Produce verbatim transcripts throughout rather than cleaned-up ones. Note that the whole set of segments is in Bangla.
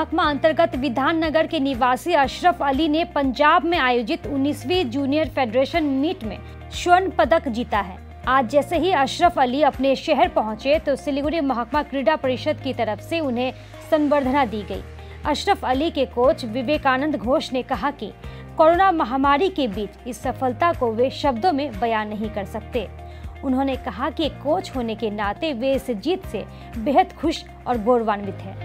महकमा अंतर्गत विधाननगर के निवासी अशरफ अली ने पंजाब में आयोजित उन्नीसवीं जूनियर फेडरेशन मीट में स्वर्ण पदक जीता है। आज जैसे ही अशरफ अली अपने शहर पहुंचे तो सिलीगुड़ी महकमा क्रीड़ा परिषद की तरफ से उन्हें संबर्धना दी गई। अशरफ अली के कोच विवेकानंद घोष ने कहा कि कोरोना महामारी के बीच इस सफलता को वे शब्दों में बयान नहीं कर सकते। उन्होंने कहा कि कोच होने के नाते वे इस जीत से बेहद खुश और गौरवान्वित हैं।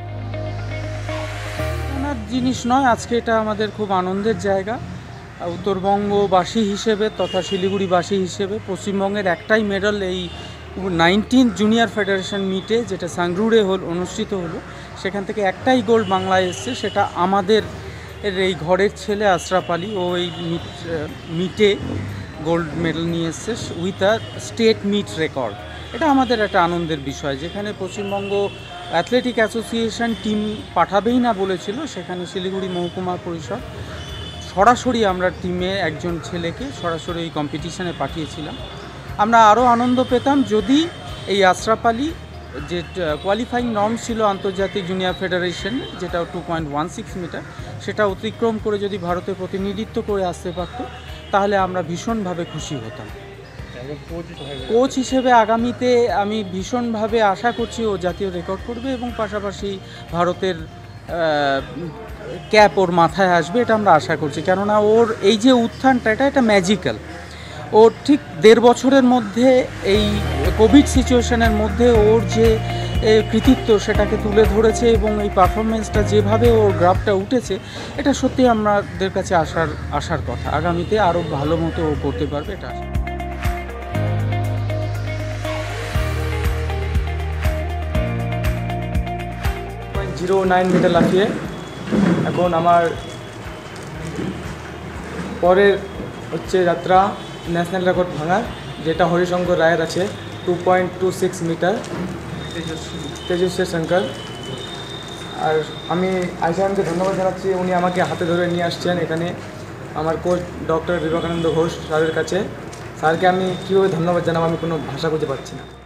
जिनिस नय आजके এটা আমাদের খুব আনন্দের জায়গা। উত্তরবঙ্গবাসী হিসেবে তথা শিলিগুড়িবাসী হিসেবে পশ্চিমবঙ্গের একটাই মেডেল এই নাইনটিন জুনিয়র ফেডারেশন মিটে যেটা সাংরুড়ে হল অনুষ্ঠিত হলো সেখান থেকে একটাই গোল্ড বাংলায় এসছে, সেটা আমাদের এই ঘরের ছেলে আশরাফ আলী। ও এই মিটে গোল্ড মেডেল নিয়ে এসছে with a state meet record. এটা আমাদের একটা আনন্দের বিষয়। যেখানে পশ্চিমবঙ্গ অ্যাথলেটিক অ্যাসোসিয়েশন টিম পাঠাবেই না বলেছিল, সেখানে শিলিগুড়ি মহকুমা পরিষদ সরাসরি আমরা টিমে একজন ছেলেকে সরাসরি এই কম্পিটিশানে পাঠিয়েছিলাম। আমরা আরও আনন্দ পেতাম যদি এই আশরাফ আলী যে কোয়ালিফাইং নর্ম ছিল আন্তর্জাতিক জুনিয়র ফেডারেশন, যেটা two point one six metre, সেটা অতিক্রম করে যদি ভারতের প্রতিনিধিত্ব করে আসতে পারতো তাহলে আমরা ভীষণভাবে খুশি হতাম। কোচ হিসেবে আগামীতে আমি ভীষণভাবে আশা করছি ও জাতীয় রেকর্ড করবে এবং পাশাপাশি ভারতের ক্যাপ ওর মাথায় আসবে, এটা আমরা আশা করছি। কেননা ওর এই যে উত্থানটা এটা একটা ম্যাজিক্যাল। ও ঠিক দেড় বছরের মধ্যে এই কোভিড সিচুয়েশনের মধ্যে ওর যে কৃতিত্ব সেটাকে তুলে ধরেছে এবং এই পারফরমেন্সটা যেভাবে ওর গ্রাফটা উঠেছে এটা সত্যি আমাদের কাছে আসার আসার কথা। আগামীতে আরও ভালো মতো ও করতে পারবে এটা আশা। জিরো নাইন মিটার লাফিয়ে এখন আমার পরের হচ্ছে যাত্রা ন্যাশনাল রেকর্ড ভাঙার, যেটা হরিশঙ্কর রায়ের আছে two point two six metre Tejaswi Shankar. আর আমি আইসিএমকে ধন্যবাদ জানাচ্ছি, উনি আমাকে হাতে ধরে নিয়ে আসছেন এখানে আমার কোচ ডক্টর বিবেকানন্দ ঘোষ স্যারের কাছে। স্যারকে আমি কীভাবে ধন্যবাদ জানাবো আমি কোনো ভাষা খুঁজে পাচ্ছি না।